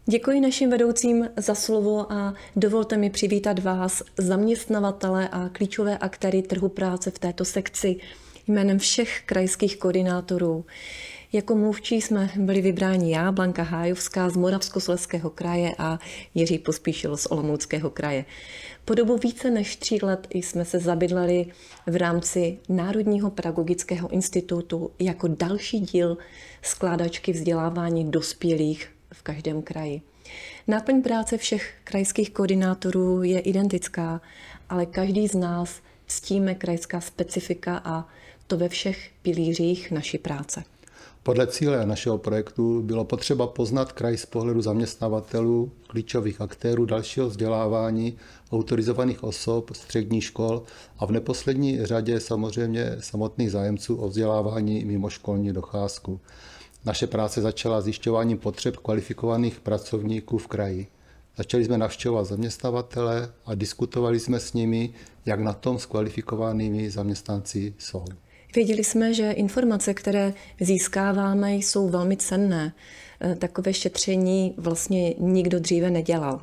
Děkuji našim vedoucím za slovo a dovolte mi přivítat vás, zaměstnavatele a klíčové aktéry trhu práce v této sekci jménem všech krajských koordinátorů. Jako mluvčí jsme byli vybráni já, Blanka Hájovská z Moravskoslezského kraje a Jiří Pospíšil z Olomouckého kraje. Po dobu více než 3 let jsme se zabydleli v rámci Národního pedagogického institutu jako další díl skládačky vzdělávání dospělých v každém kraji. Náplň práce všech krajských koordinátorů je identická, ale každý z nás ctíme krajská specifika a to ve všech pilířích naší práce. Podle cíle našeho projektu bylo potřeba poznat kraj z pohledu zaměstnavatelů, klíčových aktérů dalšího vzdělávání, autorizovaných osob, středních škol a v neposlední řadě samozřejmě samotných zájemců o vzdělávání mimoškolní docházku. Naše práce začala zjišťováním potřeb kvalifikovaných pracovníků v kraji. Začali jsme navštěvovat zaměstnavatele a diskutovali jsme s nimi, jak na tom s kvalifikovanými zaměstnanci jsou. Věděli jsme, že informace, které získáváme, jsou velmi cenné. Takové šetření vlastně nikdo dříve nedělal.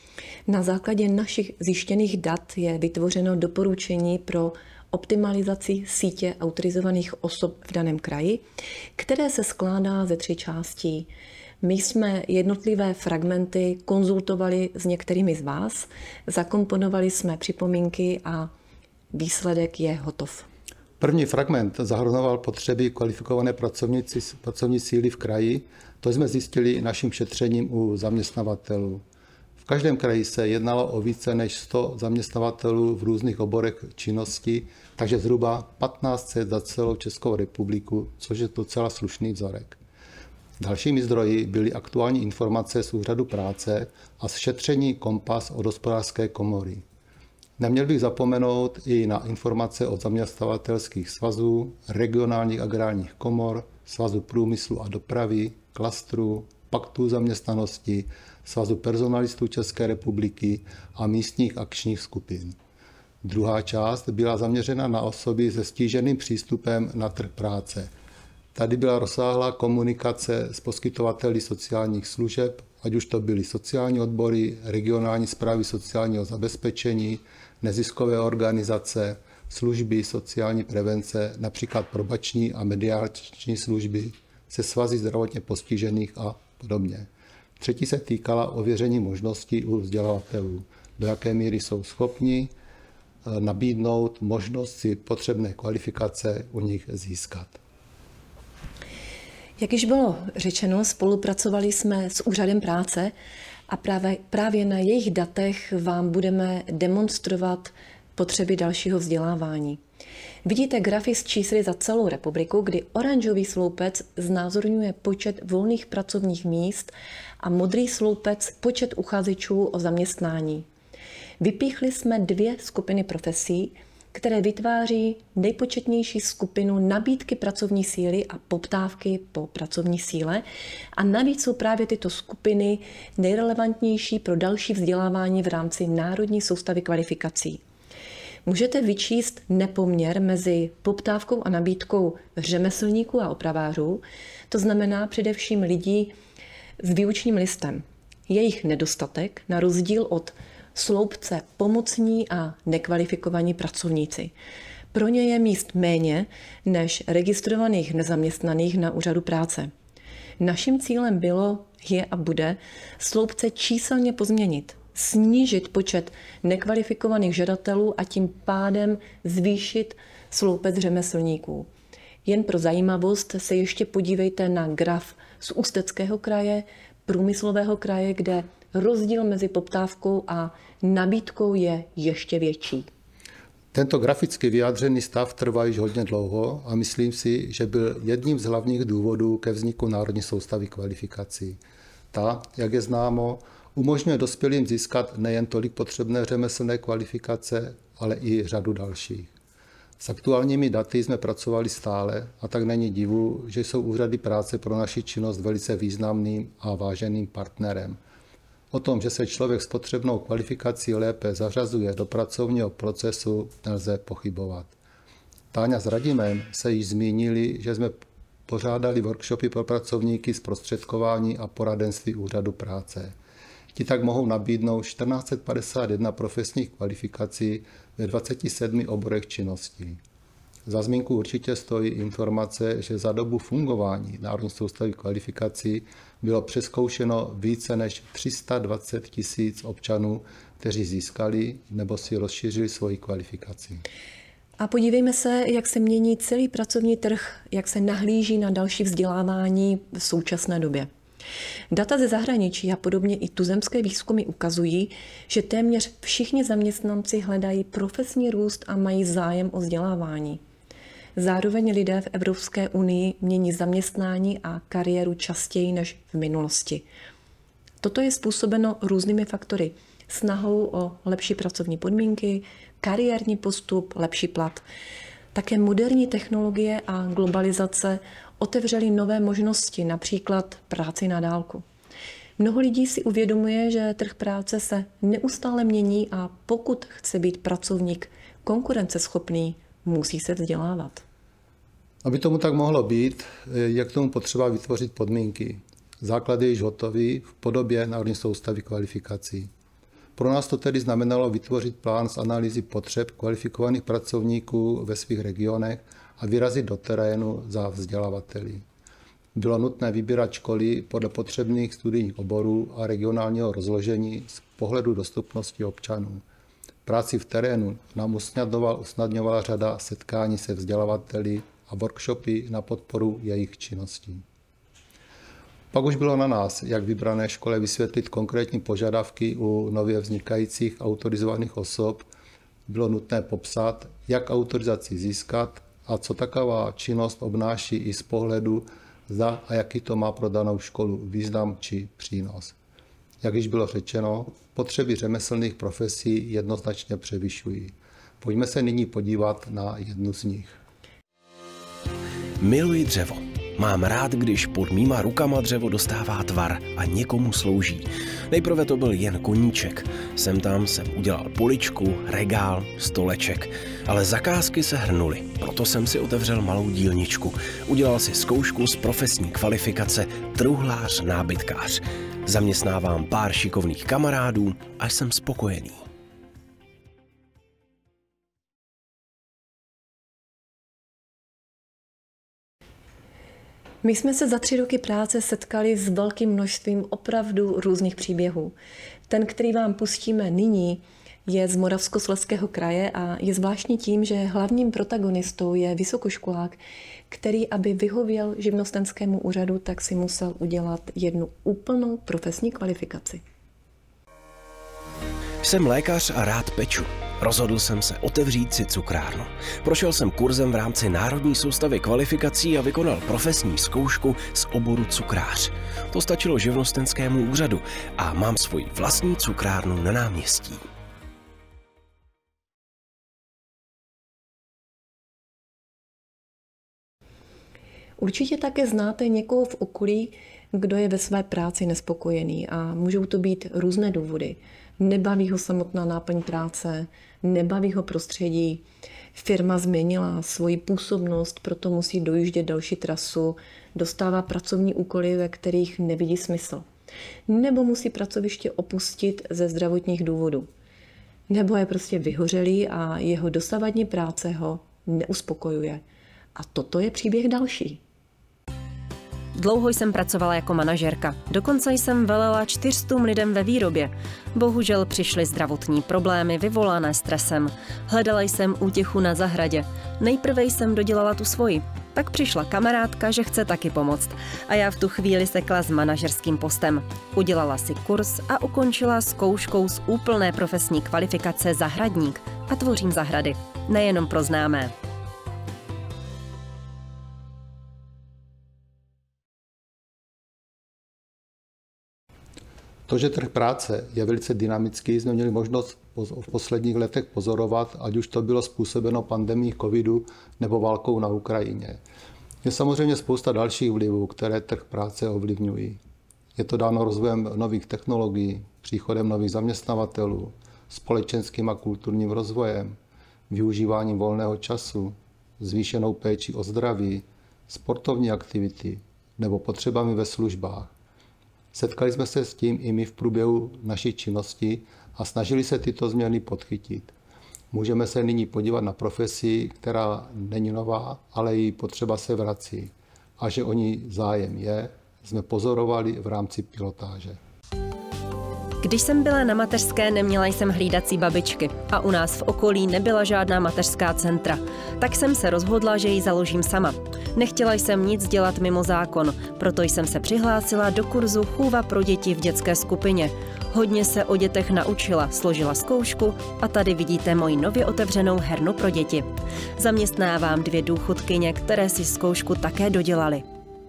Na základě našich zjištěných dat je vytvořeno doporučení pro optimalizaci sítě autorizovaných osob v daném kraji, které se skládá ze 3 částí. My jsme jednotlivé fragmenty konzultovali s některými z vás, zakomponovali jsme připomínky a výsledek je hotov. První fragment zahrnoval potřeby kvalifikované pracovní síly v kraji. To jsme zjistili naším šetřením u zaměstnavatelů. V každém kraji se jednalo o více než 100 zaměstnavatelů v různých oborech činnosti, takže zhruba 1500 za celou Českou republiku, což je docela slušný vzorek. Dalšími zdroji byly aktuální informace z úřadu práce a z šetření Kompas od Hospodářské komory. Neměl bych zapomenout i na informace od zaměstnavatelských svazů, regionálních agrárních komor, Svazu průmyslu a dopravy, klastrů, paktů zaměstnanosti, Svazu personalistů České republiky a místních akčních skupin. Druhá část byla zaměřena na osoby se stíženým přístupem na trh práce. Tady byla rozsáhlá komunikace s poskytovateli sociálních služeb, ať už to byly sociální odbory, regionální správy sociálního zabezpečení, neziskové organizace, služby sociální prevence, například probační a mediační služby, se svazy zdravotně postižených a podobně. Třetí se týkala ověření možností u vzdělavatelů, do jaké míry jsou schopni nabídnout možnost si potřebné kvalifikace u nich získat. Jak již bylo řečeno, spolupracovali jsme s úřadem práce a právě na jejich datech vám budeme demonstrovat potřeby dalšího vzdělávání. Vidíte grafy s čísly za celou republiku, kdy oranžový sloupec znázorňuje počet volných pracovních míst a modrý sloupec počet uchazečů o zaměstnání. Vypíchli jsme 2 skupiny profesí, které vytváří nejpočetnější skupinu nabídky pracovní síly a poptávky po pracovní síle. A navíc jsou právě tyto skupiny nejrelevantnější pro další vzdělávání v rámci Národní soustavy kvalifikací. Můžete vyčíst nepoměr mezi poptávkou a nabídkou řemeslníků a opravářů, to znamená především lidí s výučním listem. Jejich nedostatek na rozdíl od sloupce pomocní a nekvalifikovaní pracovníci. Pro ně je míst méně než registrovaných nezaměstnaných na úřadu práce. Naším cílem je a bude sloupce číselně pozměnit, snížit počet nekvalifikovaných žadatelů a tím pádem zvýšit sloupec řemeslníků. Jen pro zajímavost se ještě podívejte na graf z Ústeckého kraje, Průmyslového kraje, kde rozdíl mezi poptávkou a nabídkou je ještě větší. Tento graficky vyjádřený stav trvá již hodně dlouho a myslím si, že byl jedním z hlavních důvodů ke vzniku Národní soustavy kvalifikací. Ta, jak je známo, umožňuje dospělým získat nejen tolik potřebné řemeslné kvalifikace, ale i řadu dalších. S aktuálními daty jsme pracovali stále a tak není divu, že jsou úřady práce pro naši činnost velice významným a váženým partnerem. O tom, že se člověk s potřebnou kvalifikací lépe zařazuje do pracovního procesu, nelze pochybovat. Táňa s Radimem se již zmínili, že jsme pořádali workshopy pro pracovníky zprostředkování a poradenství úřadu práce. Ti tak mohou nabídnout 1451 profesních kvalifikací ve 27 oborech činností. Za zmínku určitě stojí informace, že za dobu fungování Národní soustavy kvalifikací bylo přezkoušeno více než 320 000 občanů, kteří získali nebo si rozšířili svoji kvalifikaci. A podívejme se, jak se mění celý pracovní trh, jak se nahlíží na další vzdělávání v současné době. Data ze zahraničí a podobně i tuzemské výzkumy ukazují, že téměř všichni zaměstnanci hledají profesní růst a mají zájem o vzdělávání. Zároveň lidé v Evropské unii mění zaměstnání a kariéru častěji než v minulosti. Toto je způsobeno různými faktory. Snahou o lepší pracovní podmínky, kariérní postup, lepší plat. Také moderní technologie a globalizace otevřely nové možnosti, například práci na dálku. Mnoho lidí si uvědomuje, že trh práce se neustále mění a pokud chce být pracovník konkurenceschopný, musí se vzdělávat. Aby tomu tak mohlo být, je k tomu potřeba vytvořit podmínky. Základ je již hotový v podobě Národní soustavy kvalifikací. Pro nás to tedy znamenalo vytvořit plán z analýzy potřeb kvalifikovaných pracovníků ve svých regionech a vyrazit do terénu za vzdělavateli. Bylo nutné vybírat školy podle potřebných studijních oborů a regionálního rozložení z pohledu dostupnosti občanů. Práci v terénu nám usnadňovala řada setkání se vzdělavateli a workshopy na podporu jejich činností. Pak už bylo na nás, jak vybrané škole vysvětlit konkrétní požadavky u nově vznikajících autorizovaných osob. Bylo nutné popsat, jak autorizaci získat a co taková činnost obnáší i z pohledu, zda a jaký to má pro danou školu význam či přínos. Jak již bylo řečeno, potřeby řemeslných profesí jednoznačně převyšují. Pojďme se nyní podívat na jednu z nich. Miluji dřevo. Mám rád, když pod mýma rukama dřevo dostává tvar a někomu slouží. Nejprve to byl jen koníček. Sem tam jsem udělal poličku, regál, stoleček. Ale zakázky se hrnuly, proto jsem si otevřel malou dílničku. Udělal si zkoušku z profesní kvalifikace truhlář nábytkář. Zaměstnávám pár šikovných kamarádů a jsem spokojený. My jsme se za 3 roky práce setkali s velkým množstvím opravdu různých příběhů. Ten, který vám pustíme nyní, je z Moravskoslezského kraje a je zvláštní tím, že hlavním protagonistou je vysokoškolák, který, aby vyhověl živnostenskému úřadu, tak si musel udělat jednu úplnou profesní kvalifikaci. Jsem lékař a rád peču. Rozhodl jsem se otevřít si cukrárnu. Prošel jsem kurzem v rámci Národní soustavy kvalifikací a vykonal profesní zkoušku z oboru cukrář. To stačilo živnostenskému úřadu a mám svoji vlastní cukrárnu na náměstí. Určitě také znáte někoho v okolí, kdo je ve své práci nespokojený a můžou to být různé důvody. Nebaví ho samotná náplň práce, nebaví ho prostředí, firma změnila svoji působnost, proto musí dojíždět další trasu, dostává pracovní úkoly, ve kterých nevidí smysl. Nebo musí pracoviště opustit ze zdravotních důvodů. Nebo je prostě vyhořelý a jeho dosavadní práce ho neuspokojuje. A toto je příběh další. Dlouho jsem pracovala jako manažerka. Dokonce jsem velela 400 lidem ve výrobě. Bohužel přišly zdravotní problémy vyvolané stresem. Hledala jsem útěchu na zahradě. Nejprve jsem dodělala tu svoji. Pak přišla kamarádka, že chce taky pomoct. A já v tu chvíli sekla s manažerským postem. Udělala si kurz a ukončila zkouškou z úplné profesní kvalifikace zahradník. A tvořím zahrady. Nejenom pro známé. To, že trh práce je velice dynamický, jsme měli možnost v posledních letech pozorovat, ať už to bylo způsobeno pandemií covidu nebo válkou na Ukrajině. Je samozřejmě spousta dalších vlivů, které trh práce ovlivňují. Je to dáno rozvojem nových technologií, příchodem nových zaměstnavatelů, společenským a kulturním rozvojem, využíváním volného času, zvýšenou péči o zdraví, sportovní aktivity nebo potřebami ve službách. Setkali jsme se s tím i my v průběhu naší činnosti a snažili se tyto změny podchytit. Můžeme se nyní podívat na profesi, která není nová, ale její potřeba se vrací. A že o ní zájem je, jsme pozorovali v rámci pilotáže. Když jsem byla na mateřské, neměla jsem hlídací babičky a u nás v okolí nebyla žádná mateřská centra. Tak jsem se rozhodla, že ji založím sama. Nechtěla jsem nic dělat mimo zákon, proto jsem se přihlásila do kurzu Chůva pro děti v dětské skupině. Hodně se o dětech naučila, složila zkoušku a tady vidíte moji nově otevřenou hernu pro děti. Zaměstnávám 2 důchodkyně, které si zkoušku také dodělaly.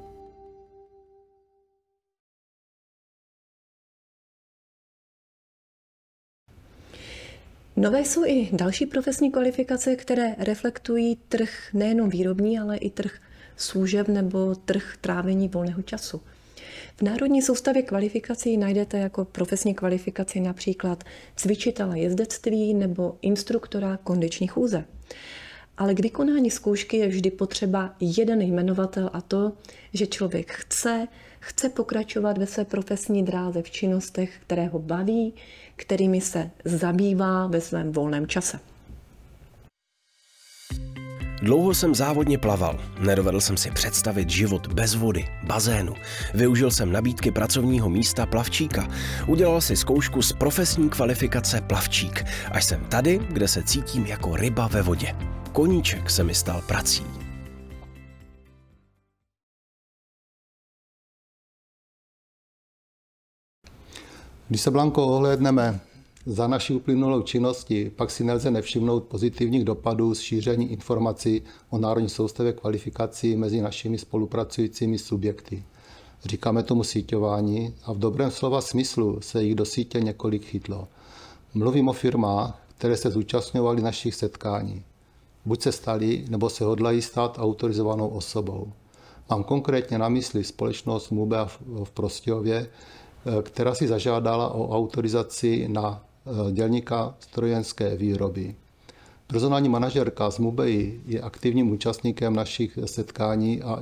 Nové jsou i další profesní kvalifikace, které reflektují trh nejenom výrobní, ale i trh služeb nebo trh trávení volného času. V Národní soustavě kvalifikací najdete jako profesní kvalifikaci například cvičitele jezdectví nebo instruktora kondiční chůze. Ale k vykonání zkoušky je vždy potřeba jeden jmenovatel a to, že člověk chce pokračovat ve své profesní dráze v činnostech, které ho baví, kterými se zabývá ve svém volném čase. Dlouho jsem závodně plaval. Nedovedl jsem si představit život bez vody, bazénu. Využil jsem nabídky pracovního místa plavčíka. Udělal si zkoušku z profesní kvalifikace plavčík. Až jsem tady, kde se cítím jako ryba ve vodě. Koníček se mi stal prací. Když se, Blanko, ohlédneme za naší uplynulou činností, pak si nelze nevšimnout pozitivních dopadů z šíření informací o Národní soustavě kvalifikací mezi našimi spolupracujícími subjekty. Říkáme tomu síťování a v dobrém slova smyslu se jich do sítě několik chytlo. Mluvím o firmách, které se zúčastňovaly našich setkání. Buď se stali, nebo se hodlají stát autorizovanou osobou. Mám konkrétně na mysli společnost MUBEA v Prostějově, která si zažádala o autorizaci na dělníka strojenské výroby. Personální manažerka z MUBEI je aktivním účastníkem našich setkání a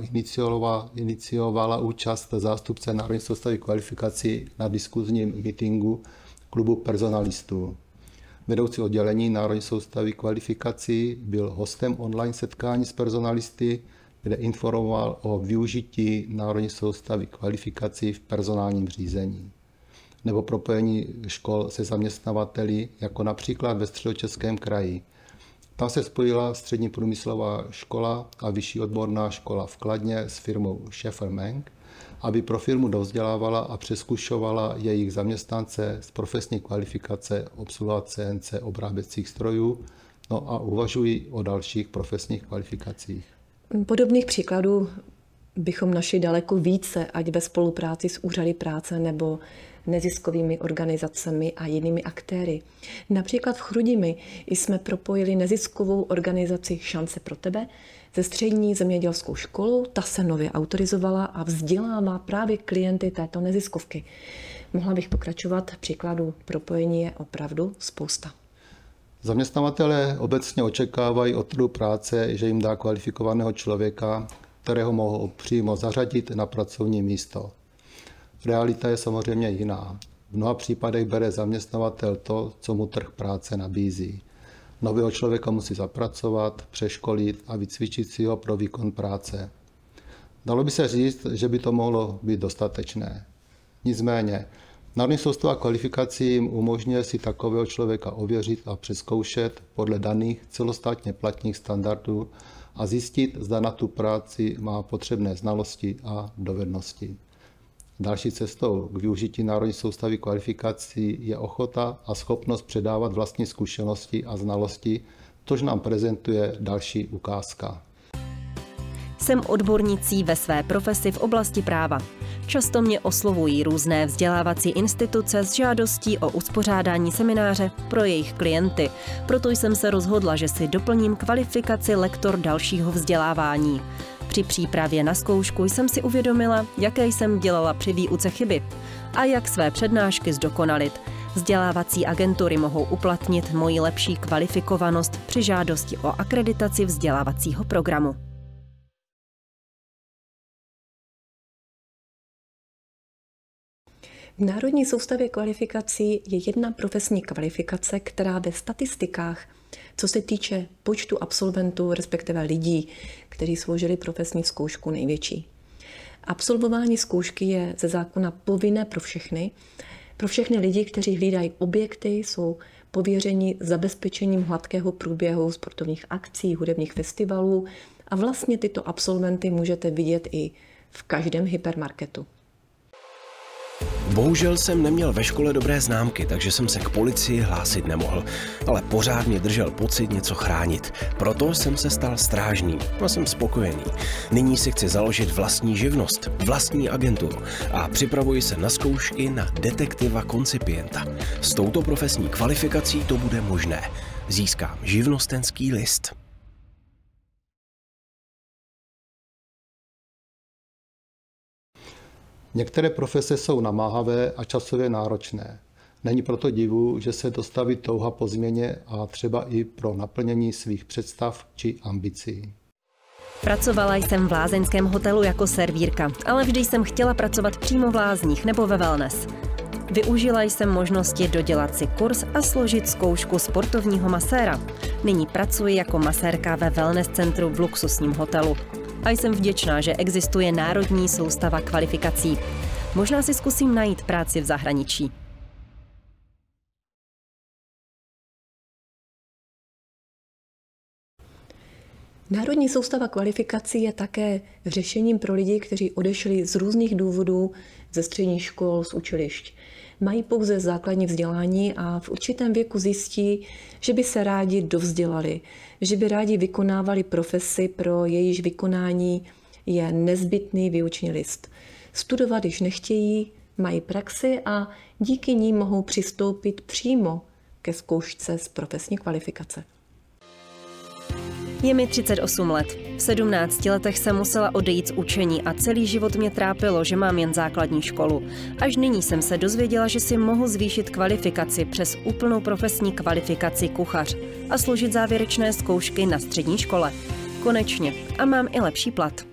iniciovala účast zástupce Národní soustavy kvalifikací na diskuzním meetingu klubu personalistů. Vedoucí oddělení Národní soustavy kvalifikací byl hostem online setkání s personalisty, kde informoval o využití Národní soustavy kvalifikací v personálním řízení nebo propojení škol se zaměstnavateli, jako například ve Středočeském kraji. Tam se spojila Střední průmyslová škola a Vyšší odborná škola v Kladně s firmou Schäfer-Menk, aby pro firmu dovzdělávala a přezkušovala jejich zaměstnance z profesní kvalifikace obsluhovat CNC obráběcích strojů, no a uvažují o dalších profesních kvalifikacích. Podobných příkladů bychom našli daleko více, ať ve spolupráci s úřady práce nebo neziskovými organizacemi a jinými aktéry. Například v Chrudimi jsme propojili neziskovou organizaci Šance pro tebe se střední zemědělskou školou. Ta se nově autorizovala a vzdělává právě klienty této neziskovky. Mohla bych pokračovat, příkladů propojení je opravdu spousta. Zaměstnavatelé obecně očekávají od trhu práce, že jim dá kvalifikovaného člověka, kterého mohou přímo zařadit na pracovní místo. Realita je samozřejmě jiná. V mnoha případech bere zaměstnavatel to, co mu trh práce nabízí. Nového člověka musí zapracovat, přeškolit a vycvičit si ho pro výkon práce. Dalo by se říct, že by to mohlo být dostatečné. Nicméně, Národní soustava kvalifikací jim umožňuje si takového člověka ověřit a přezkoušet podle daných celostátně platných standardů a zjistit, zda na tu práci má potřebné znalosti a dovednosti. Další cestou k využití Národní soustavy kvalifikací je ochota a schopnost předávat vlastní zkušenosti a znalosti, což nám prezentuje další ukázka. Jsem odbornicí ve své profesi v oblasti práva. Často mě oslovují různé vzdělávací instituce s žádostí o uspořádání semináře pro jejich klienty. Proto jsem se rozhodla, že si doplním kvalifikaci lektor dalšího vzdělávání. Při přípravě na zkoušku jsem si uvědomila, jaké jsem dělala při výuce chyby a jak své přednášky zdokonalit. Vzdělávací agentury mohou uplatnit moji lepší kvalifikovanost při žádosti o akreditaci vzdělávacího programu. V Národní soustavě kvalifikací je jedna profesní kvalifikace, která ve statistikách, co se týče počtu absolventů, respektive lidí, kteří složili profesní zkoušku, největší. Absolvování zkoušky je ze zákona povinné pro všechny lidi, kteří hlídají objekty, jsou pověřeni zabezpečením hladkého průběhu sportovních akcí, hudebních festivalů a vlastně tyto absolventy můžete vidět i v každém hypermarketu. Bohužel jsem neměl ve škole dobré známky, takže jsem se k policii hlásit nemohl. Ale pořád mě držel pocit něco chránit. Proto jsem se stal strážným a jsem spokojený. Nyní si chci založit vlastní živnost, vlastní agenturu a připravuji se na zkoušky na detektiva koncipienta. S touto profesní kvalifikací to bude možné. Získám živnostenský list. Některé profese jsou namáhavé a časově náročné. Není proto divu, že se dostaví touha po změně a třeba i pro naplnění svých představ či ambicí. Pracovala jsem v lázeňském hotelu jako servírka, ale vždy jsem chtěla pracovat přímo v lázních nebo ve wellness. Využila jsem možnosti dodělat si kurz a složit zkoušku sportovního maséra. Nyní pracuji jako masérka ve wellness centru v luxusním hotelu. A jsem vděčná, že existuje Národní soustava kvalifikací. Možná si zkusím najít práci v zahraničí. Národní soustava kvalifikací je také řešením pro lidi, kteří odešli z různých důvodů ze středních škol, z učilišť. Mají pouze základní vzdělání a v určitém věku zjistí, že by se rádi dovzdělali, že by rádi vykonávali profesi, pro jejíž vykonání je nezbytný výuční list. Studovat již nechtějí, mají praxi a díky ní mohou přistoupit přímo ke zkoušce z profesní kvalifikace. Je mi 38 let. V 17 letech jsem musela odejít z učení a celý život mě trápilo, že mám jen základní školu. Až nyní jsem se dozvěděla, že si mohu zvýšit kvalifikaci přes úplnou profesní kvalifikaci kuchař a složit závěrečné zkoušky na střední škole. Konečně. A mám i lepší plat.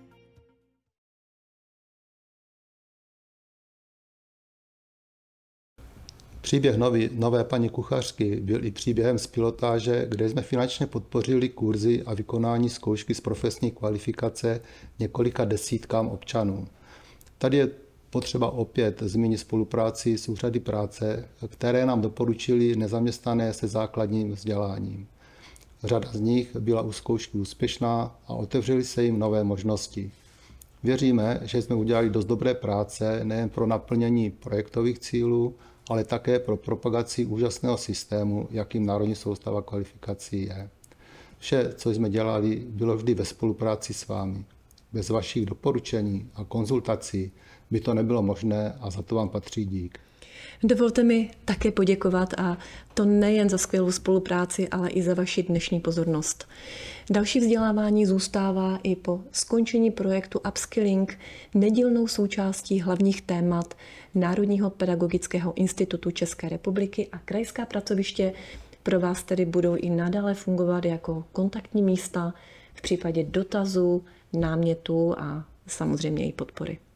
Příběh nové paní kuchařky byl i příběhem z pilotáže, kde jsme finančně podpořili kurzy a vykonání zkoušky z profesní kvalifikace několika desítkám občanů. Tady je potřeba opět zmínit spolupráci s úřady práce, které nám doporučili nezaměstnané se základním vzděláním. Řada z nich byla u zkoušky úspěšná a otevřely se jim nové možnosti. Věříme, že jsme udělali dost dobré práce nejen pro naplnění projektových cílů, ale také pro propagaci úžasného systému, jakým Národní soustava kvalifikací je. Vše, co jsme dělali, bylo vždy ve spolupráci s vámi. Bez vašich doporučení a konzultací by to nebylo možné a za to vám patří dík. Dovolte mi také poděkovat a to nejen za skvělou spolupráci, ale i za vaši dnešní pozornost. Další vzdělávání zůstává i po skončení projektu Upskilling nedílnou součástí hlavních témat Národního pedagogického institutu České republiky a krajská pracoviště pro vás tedy budou i nadále fungovat jako kontaktní místa v případě dotazů, námětů a samozřejmě i podpory.